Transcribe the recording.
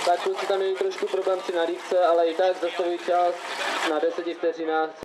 Tak kluci tam měli trošku problém při nalívce, ale i tak zastavují čas na 10 vteřinách.